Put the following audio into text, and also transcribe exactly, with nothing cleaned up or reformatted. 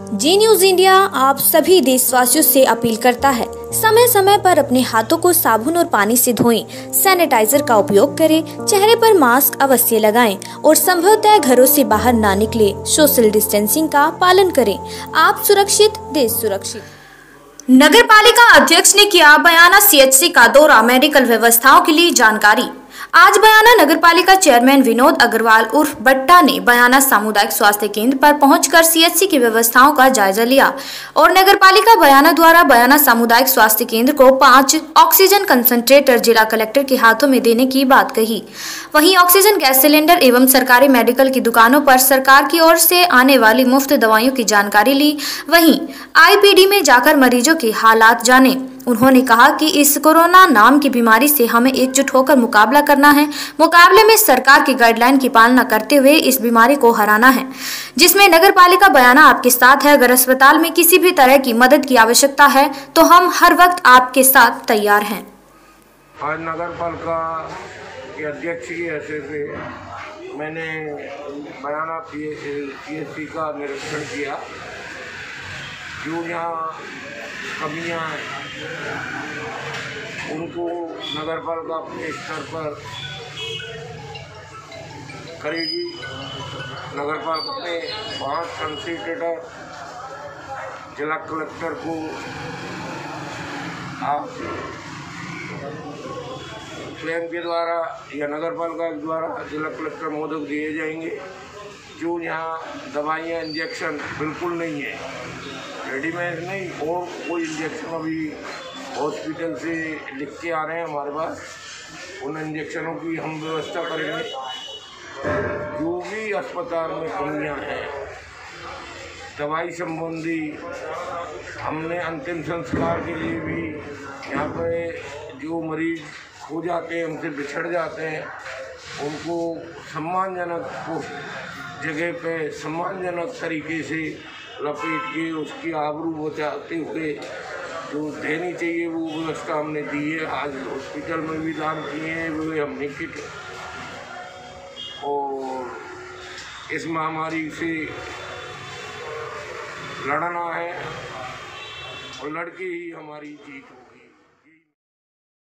जी news India आप सभी देशवासियों से अपील करता है, समय समय पर अपने हाथों को साबुन और पानी से धोएं, सैनिटाइजर का उपयोग करें, चेहरे पर मास्क अवश्य लगाएं और संभवतः घरों से बाहर ना निकले। सोशल डिस्टेंसिंग का पालन करें। आप सुरक्षित, देश सुरक्षित। नगर पालिका अध्यक्ष ने किया बयाना सीएचसी का दौरा, मेडिकल व्यवस्थाओं के लिए जानकारी। आज बयाना नगर पालिका चेयरमैन विनोद अग्रवाल उर्फ बट्टा ने बयाना सामुदायिक स्वास्थ्य केंद्र पर पहुंचकर सीएचसी की व्यवस्थाओं का जायजा लिया और नगर पालिका बयाना द्वारा बयाना सामुदायिक स्वास्थ्य केंद्र को पांच ऑक्सीजन कंसंट्रेटर जिला कलेक्टर के हाथों में देने की बात कही। वहीं ऑक्सीजन गैस सिलेंडर एवं सरकारी मेडिकल की दुकानों पर सरकार की ओर से आने वाली मुफ्त दवाइयों की जानकारी ली। वहीं आईपीडी में जाकर मरीजों के हालात जाने। उन्होंने कहा कि इस कोरोना नाम की बीमारी से हमें एकजुट होकर मुकाबला करना है। मुकाबले में सरकार की गाइडलाइन की पालना करते हुए इस बीमारी को हराना है, जिसमें नगर पालिका बयाना आपके साथ है। अगर अस्पताल में किसी भी तरह की मदद की आवश्यकता है तो हम हर वक्त आपके साथ तैयार हैं। आज नगर पालिका के अध्यक्ष की हैसियत से मैंने बयाना पीएचसी का निरीक्षण किया। जो यहाँ कमियाँ उनको नगर पालिका अपने स्तर पर करेगी। नगर पालिका ने पाँच कंसंट्रेटर जिला कलेक्टर को आप स्वयं के द्वारा या नगर पालिका के द्वारा जिला कलेक्टर महोदय को दिए जाएंगे। जो यहाँ दवाइयाँ इंजेक्शन बिल्कुल नहीं है, रेडीमेड नहीं, और कोई इंजेक्शन अभी हॉस्पिटल से लिख के आ रहे हैं हमारे पास, उन इंजेक्शनों की हम व्यवस्था करेंगे। जो भी अस्पताल में कमियां हैं दवाई संबंधी, हमने अंतिम संस्कार के लिए भी यहाँ पे जो मरीज खो जाते हैं, हमसे बिछड़ जाते हैं, उनको सम्मानजनक जगह पे सम्मानजनक तरीके से लपेट के उसकी आबरू बचाते हुए जो देनी चाहिए वो व्यवस्था हमने दी है। आज हॉस्पिटल में भी दान किए हैं वो हमने किट, और इस महामारी से लड़ना है और लड़के ही हमारी जीत हो।